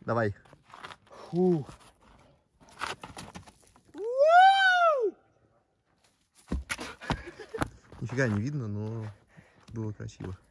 Давай. Фу. Нифига не видно, но было красиво.